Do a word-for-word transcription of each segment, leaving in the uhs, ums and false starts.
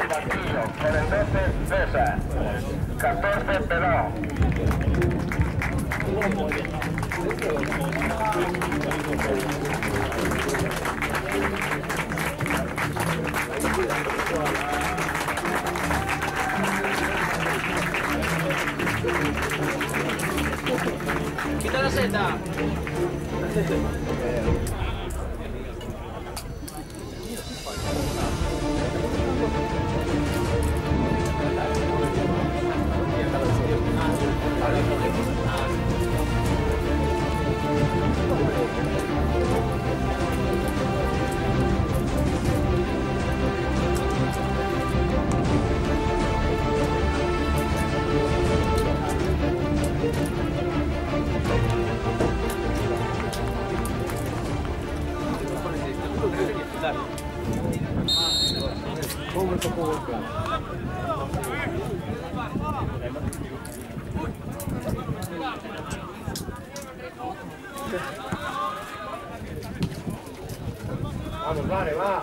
banquillo. Por el doce, César. catorce, Pelao. Quita la seta. Vamos, vale, va.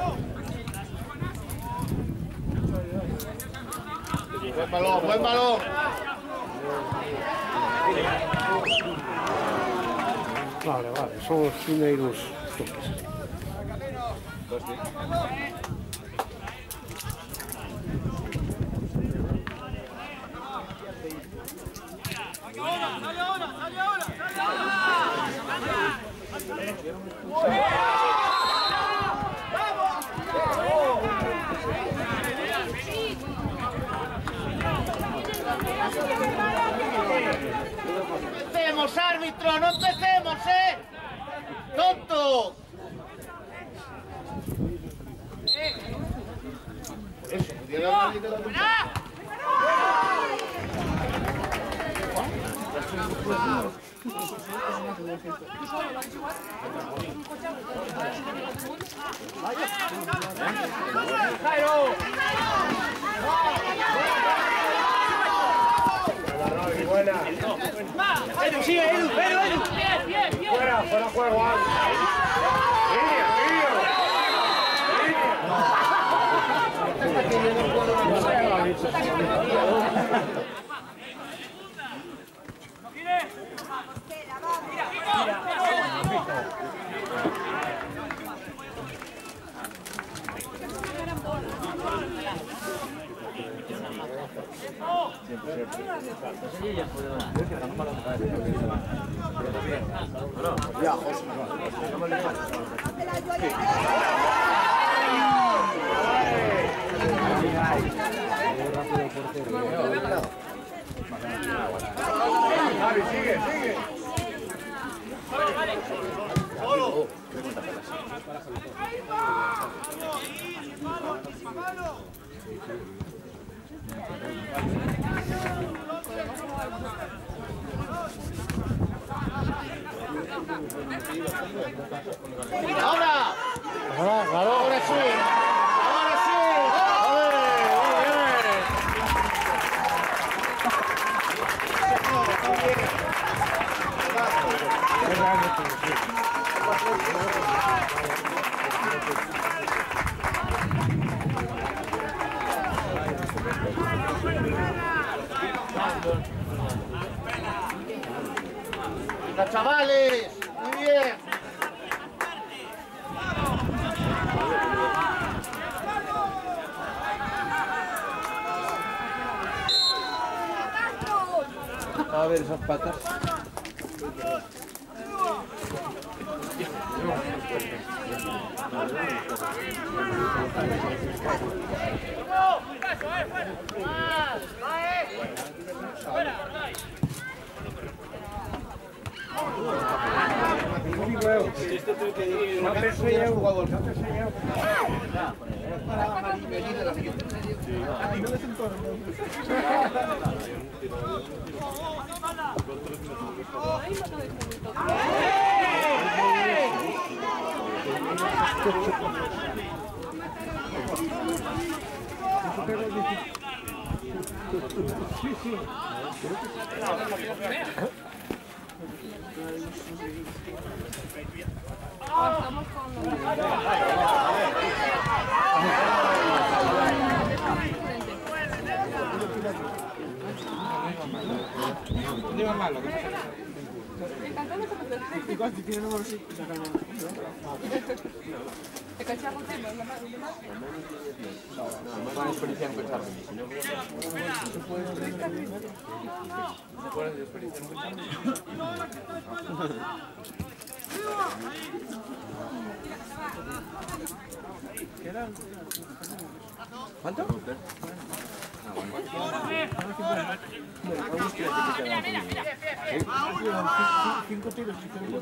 Buen balón, buen balón. Vale, vale, son os primeiros toques. ¡Empecemos, árbitro! ¡No empecemos, eh! ¡Tonto! Eso, pudiera darle de la ¡Jairo! buena. ¡Edu, sigue, Edu! ¡Edu, Edu! ¡Bien, bien, bien! Fuera, fuera juego. Línea, ya, José. Javi, sigue, sigue. Solo. ¡Ahora! ¡Ahora sí! ¡Ahora sí! ¡Venga, chavales! ¡Muy bien! A ver esas patas. Sí, sí. Estamos con... normal, lo que pasa es que... Igual si tiene número sí, ¿Te cachamos tema? No es experiencia en pensar. ¿Se puede experiencia en pensar? ¿Cuánto? Mira, mira, mira. Cinco tiros, cinco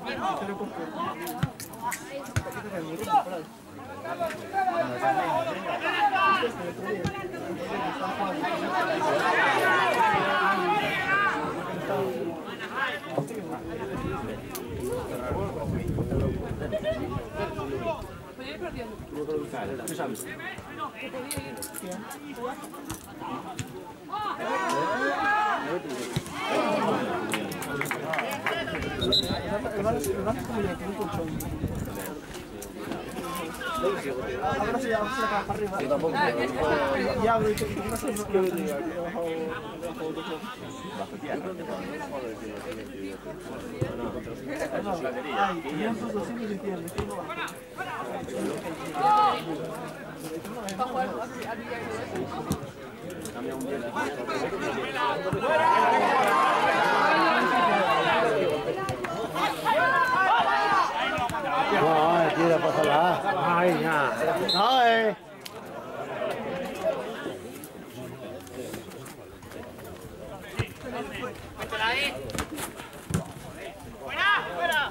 ahora sí, ahora sí la caja para arriba. Yo tampoco. Ya, pero dice que no sé lo que diga. Ay, quinientos, doscientos y cien, Para jugar al billar. No, tira, pásala. Ay, ya. No, eh. Métela ahí. ¡Fuera! ¡Fuera!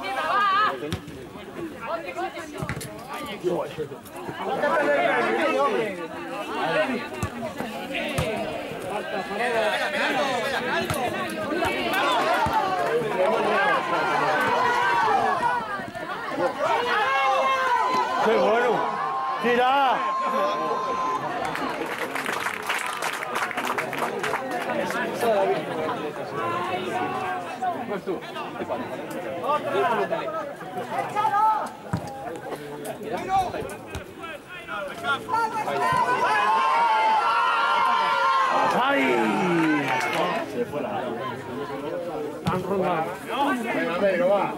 ¡Qué bueno! ¡Tira! Pues tú. ¡Ay! Se fue la... Están rondando. Venga, Pedro, va.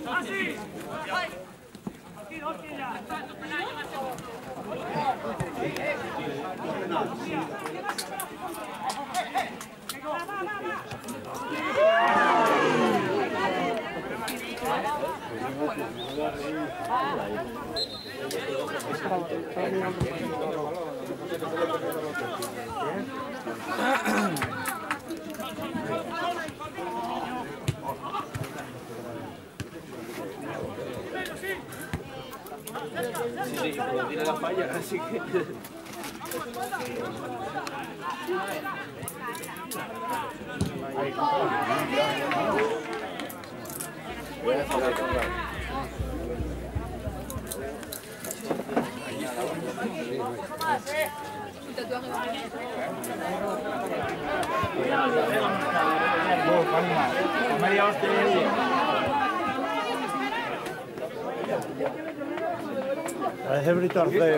Sí, sí, pero tiene la falla, así que... María hostia. Parece Brito Arceo.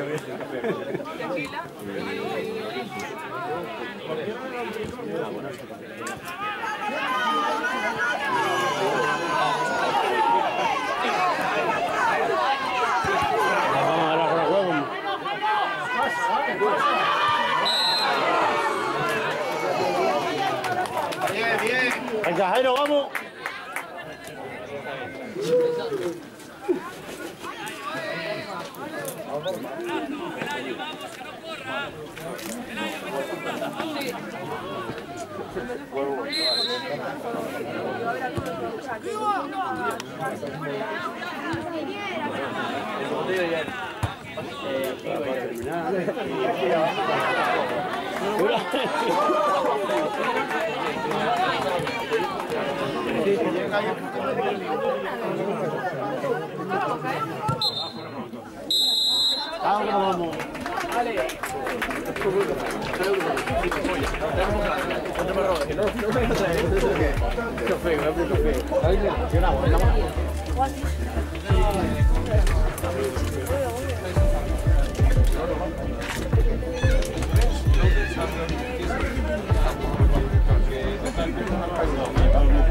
Vamos a la juego. Bien, bien. Venga, Jairo, vamos. Vamos. Vamos.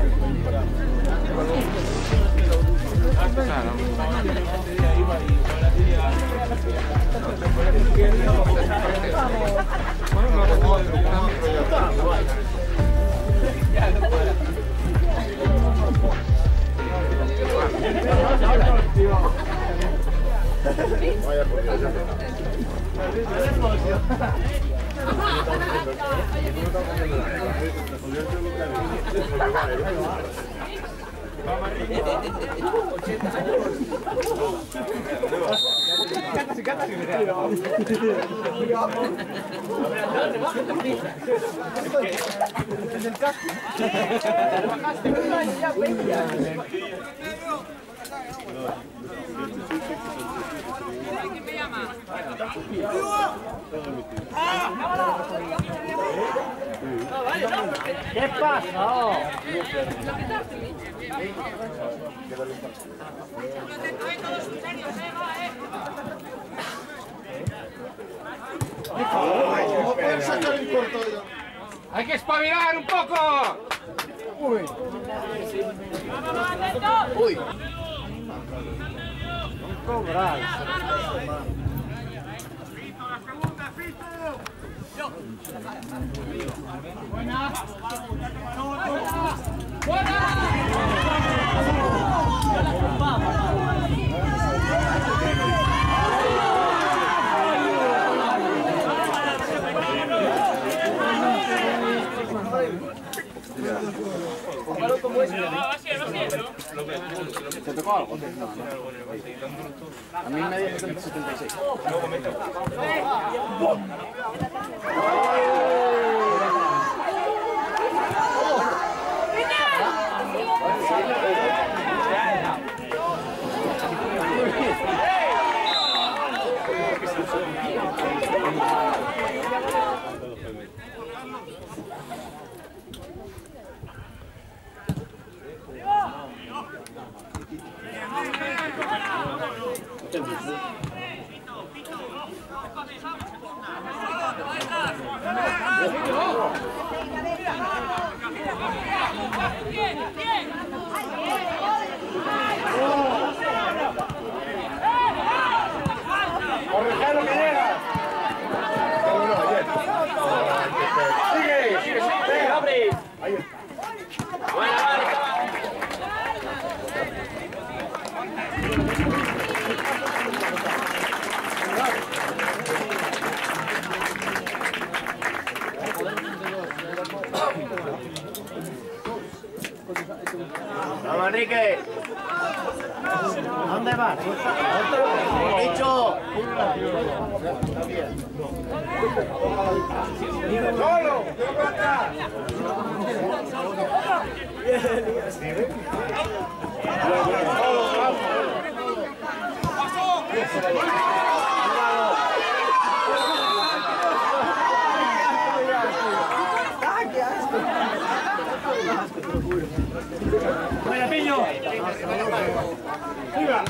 ¿Qué pasó? ¡Hay que espabilar un poco! Uy. Uy. No cobráis. Buena. Buena. ¿Te tocó algo? A mí me dio setenta y seis. ¡Correjalo que llega! ¡Sigue! ¡Sigue! ¡Sigue! ¡Abre! ¡Buena marca! ¡Vamos, Enrique! ¿Dónde vas? ¡Dicho! ¡Solo! ¡Yo atrás! ¡Buena, Piño! ¡Viva!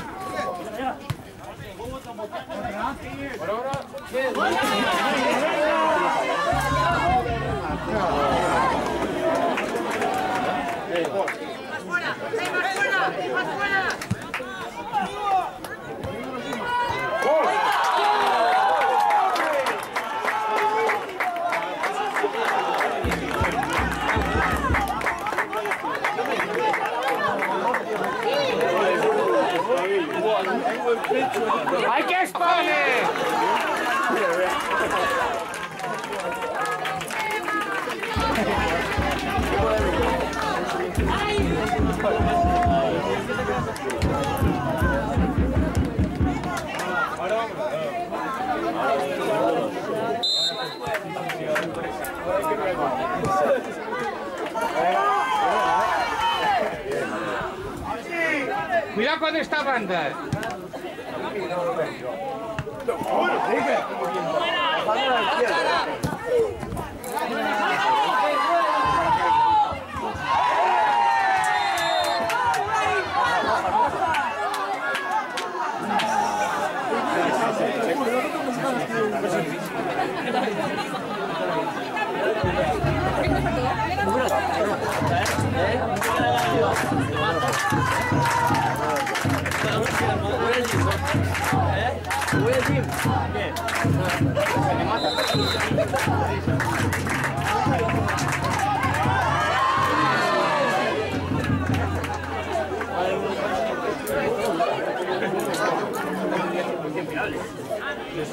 ¡Hay que exponer! Cuidado con esta banda.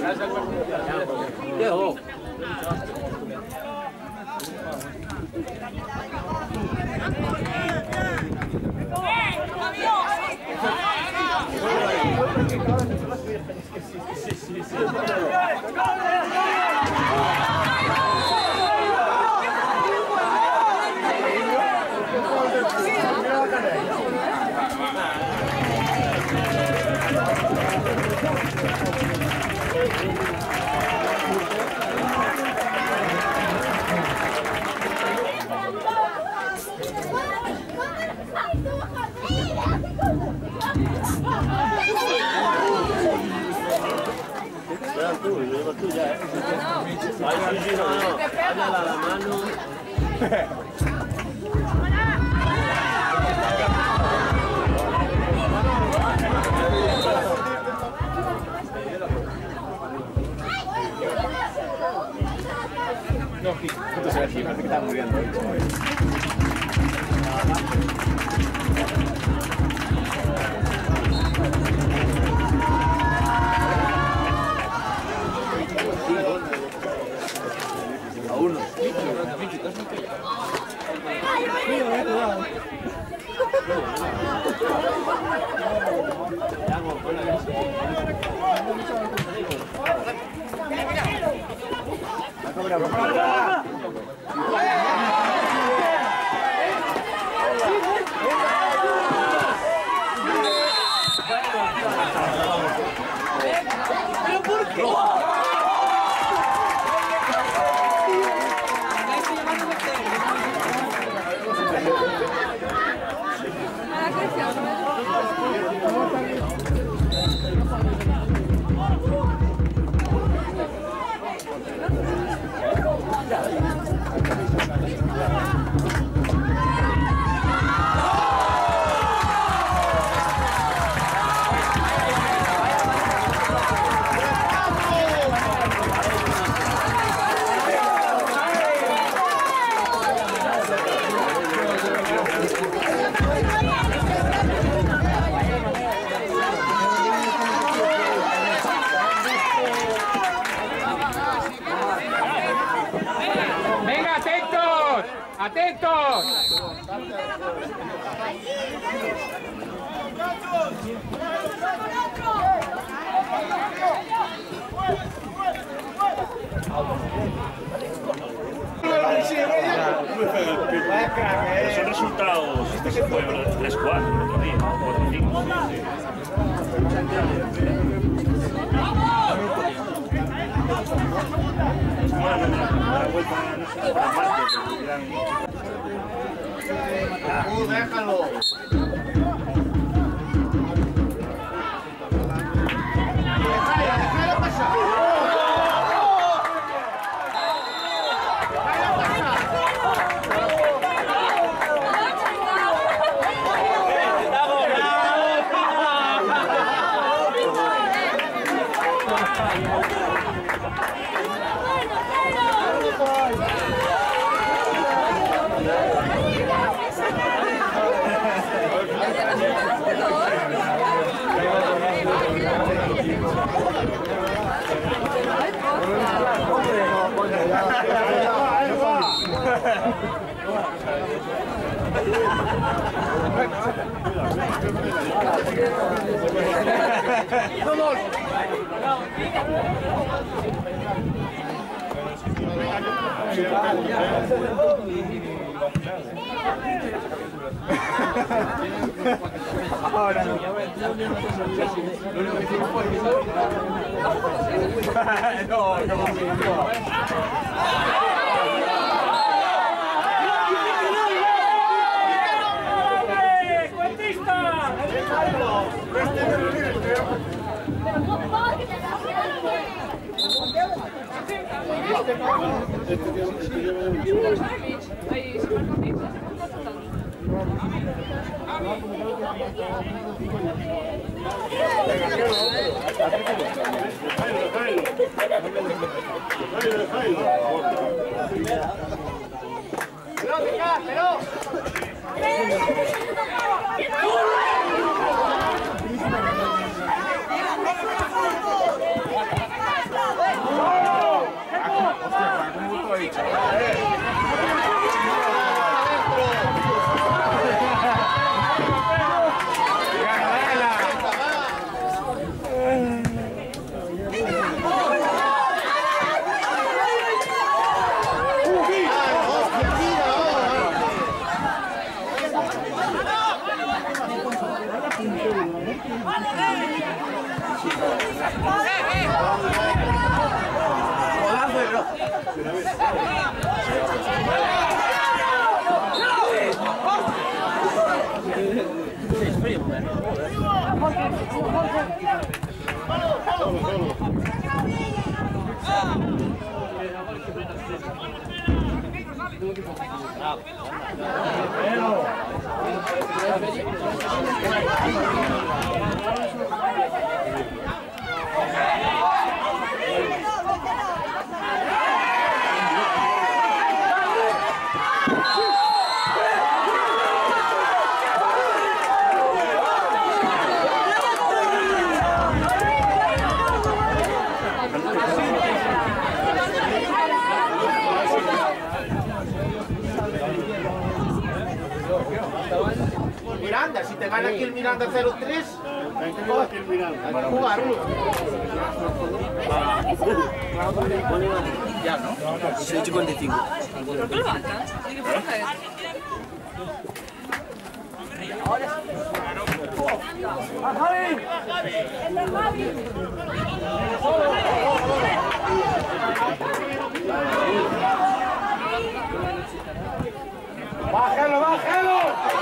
Llegó. No, justo se ve así, parece que estaba muriendo. A uno. Venga, atentos, atentos. Son resultados que se fueron tres cuatro el otro día, cuatro cinco. La vuelta a Marte, déjalo. Déjalo pasar. Ahora no. No, no, no. Ahí se marca pizza. Pero, Miranda, si te gana aquí el Miranda cero tres, hay que jugarlo. Ya, ¿no? seis cincuenta y cinco. ¿Pero qué levanta? ¿Y qué fuerza es? ¡Bájalo, bájalo!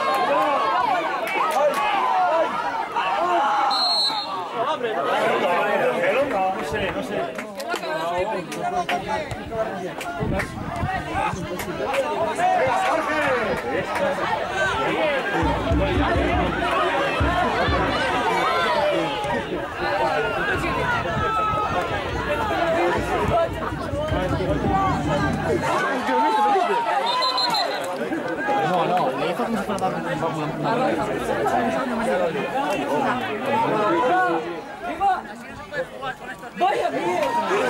No sé, no sé. No, no, le hizo como si fuera ¡Vaya bien!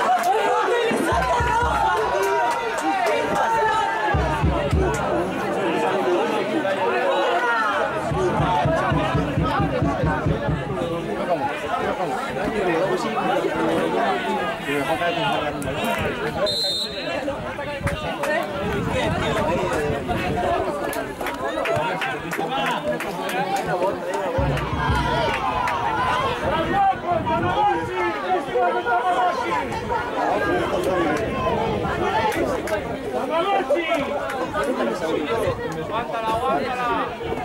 Aguántala, aguántala.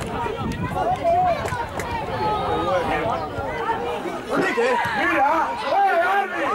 ¡Mira! ¡Oye, Arby!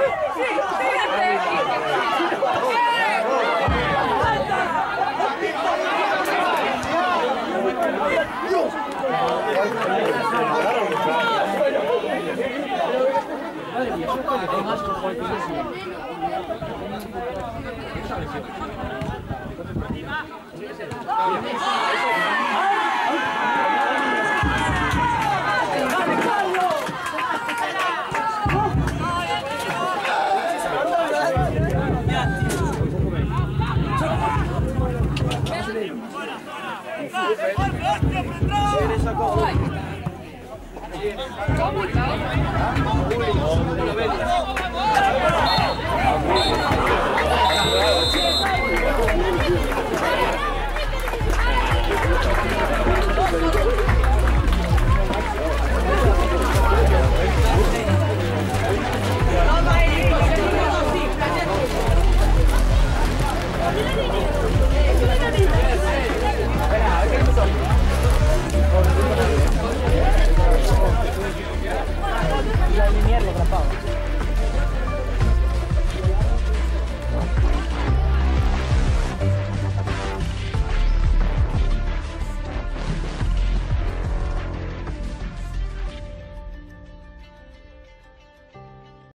¿Cómo?